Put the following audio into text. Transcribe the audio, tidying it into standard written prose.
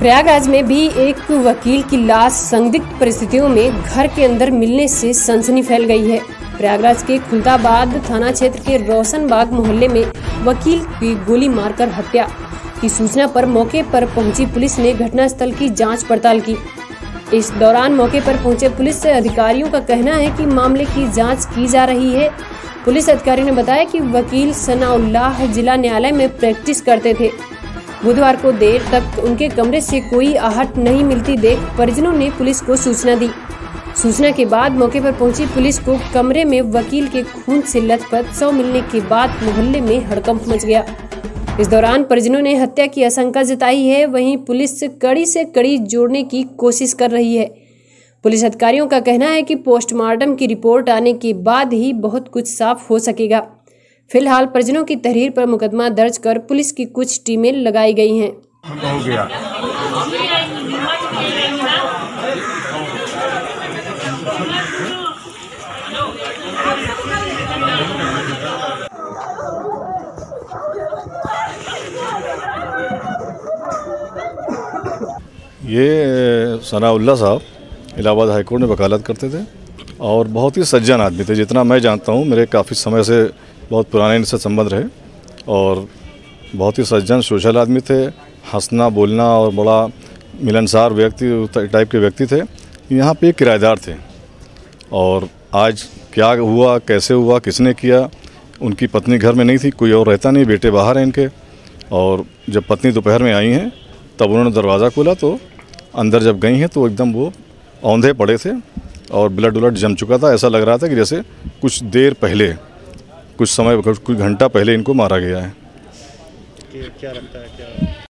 प्रयागराज में भी एक वकील की लाश संदिग्ध परिस्थितियों में घर के अंदर मिलने से सनसनी फैल गई है। प्रयागराज के खुलदाबाद थाना क्षेत्र के रोशनबाग मोहल्ले में वकील की गोली मारकर हत्या की सूचना पर मौके पर पहुंची पुलिस ने घटनास्थल की जांच पड़ताल की। इस दौरान मौके पर पहुंचे पुलिस अधिकारियों का कहना है कि मामले की जांच की जा रही है। पुलिस अधिकारियों ने बताया कि वकील सनाउल्लाह जिला न्यायालय में प्रैक्टिस करते थे। बुधवार को देर तक उनके कमरे से कोई आहट नहीं मिलती देख परिजनों ने पुलिस को सूचना दी। सूचना के बाद मौके पर पहुंची पुलिस को कमरे में वकील के खून से लथपथ शव मिलने के बाद मोहल्ले में हड़कंप मच गया। इस दौरान परिजनों ने हत्या की आशंका जताई है। वहीं पुलिस कड़ी से कड़ी जोड़ने की कोशिश कर रही है। पुलिस अधिकारियों का कहना है कि पोस्टमार्टम की रिपोर्ट आने के बाद ही बहुत कुछ साफ हो सकेगा। फिलहाल परिजनों की तहरीर पर मुकदमा दर्ज कर पुलिस की कुछ टीमें लगाई गई हैं। हो गया। ये सनाउल्लाह साहब इलाहाबाद हाईकोर्ट में वकालत करते थे और बहुत ही सज्जन आदमी थे। जितना मैं जानता हूँ, मेरे काफ़ी समय से बहुत पुराने इनसे संबंध रहे और बहुत ही सज्जन सोशल आदमी थे। हंसना बोलना और बड़ा मिलनसार व्यक्ति टाइप के व्यक्ति थे। यहाँ पे किराएदार थे और आज क्या हुआ, कैसे हुआ, किसने किया, उनकी पत्नी घर में नहीं थी, कोई और रहता नहीं, बेटे बाहर हैं इनके। और जब पत्नी दोपहर में आई हैं तब उन्होंने दरवाज़ा खोला तो अंदर जब गई हैं तो एकदम वो औंधे पड़े थे और ब्लड उलट जम चुका था। ऐसा लग रहा था कि जैसे कुछ देर पहले, कुछ घंटा पहले इनको मारा गया है। क्या लगता है क्या